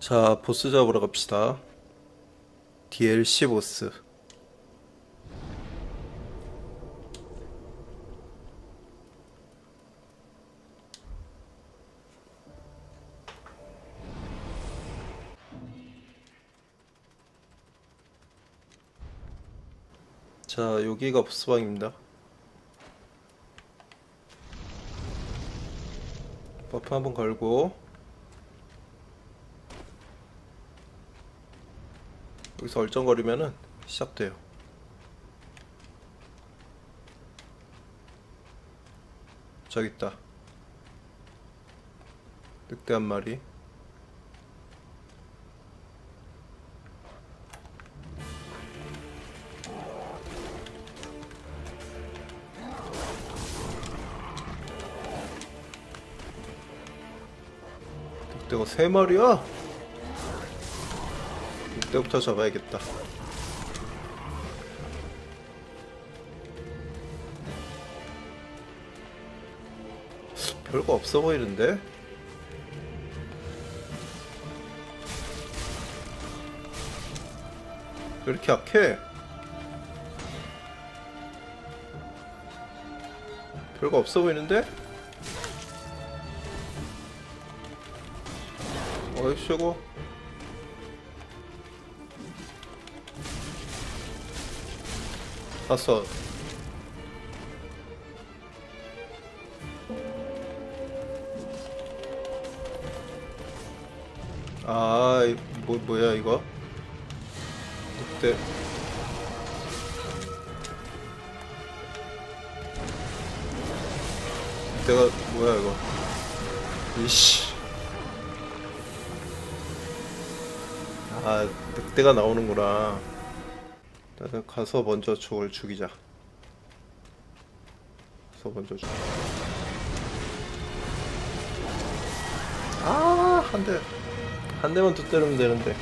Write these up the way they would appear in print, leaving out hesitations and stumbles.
자, 보스 잡으러 갑시다. DLC 보스. 자, 여기가 보스방입니다. 버프 한번 걸고 여기서 얼쩡거리면은 시작돼요. 저기 있다. 늑대 한 마리. 늑대가 세 마리야? 늑대부터 잡아야겠다. 별거 없어 보이는데? 왜 이렇게 약해? 별거 없어 보이는데? 어이씨고. 봤어. 아, 뭐야 이거? 늑대. 늑대가 뭐야 이거? 이씨. 아, 늑대가 나오는구나. 일단 가서 먼저 저걸 죽이자. 가서 먼저 죽. 아, 한 대만 더 때리면 되는데.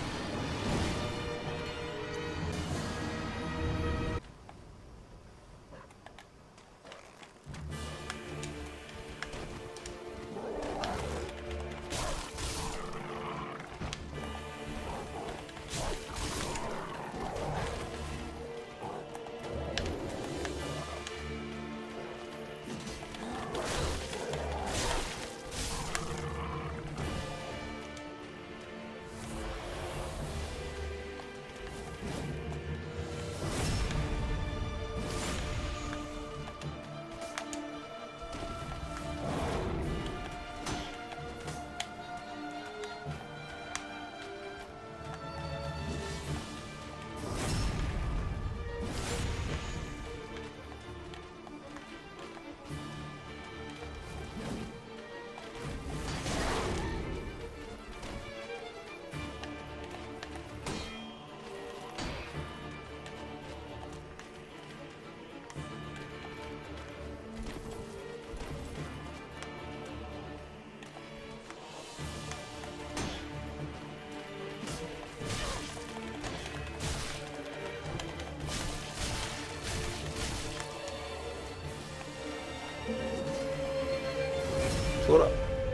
죽어라.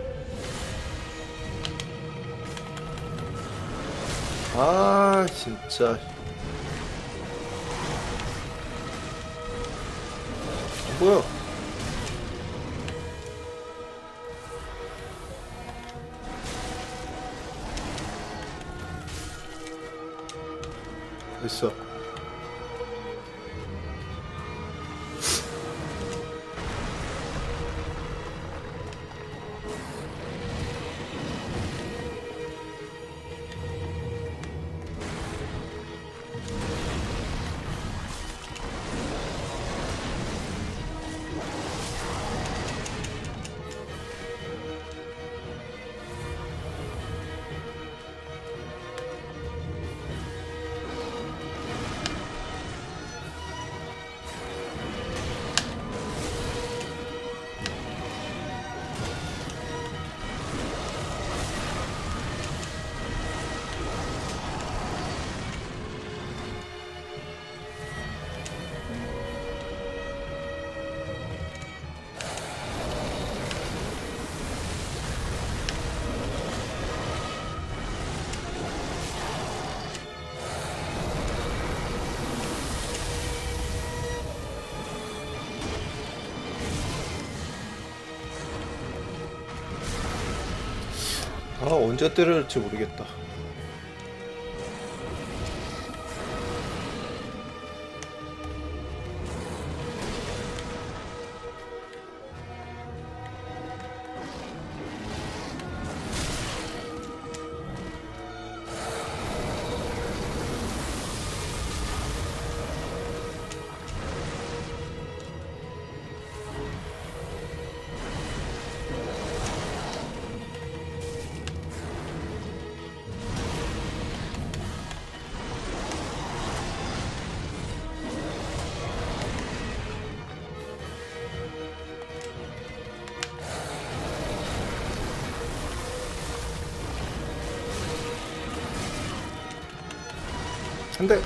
아, 진짜. 뭐야? 있어. 언제 때려야 할지 모르겠다. 안돼.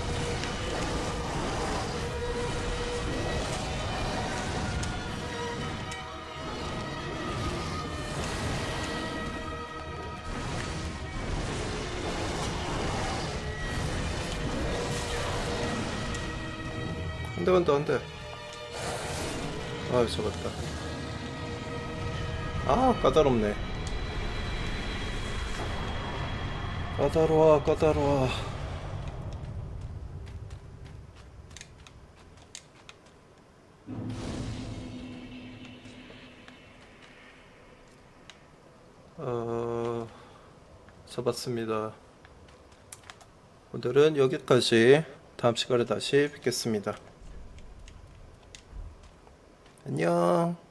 안돼 안돼 안돼. 아 잡았다. 아 까다롭네. 까다로워 까다로워. 잡았습니다. 오늘은 여기까지. 다음 시간에 다시 뵙겠습니다. 안녕.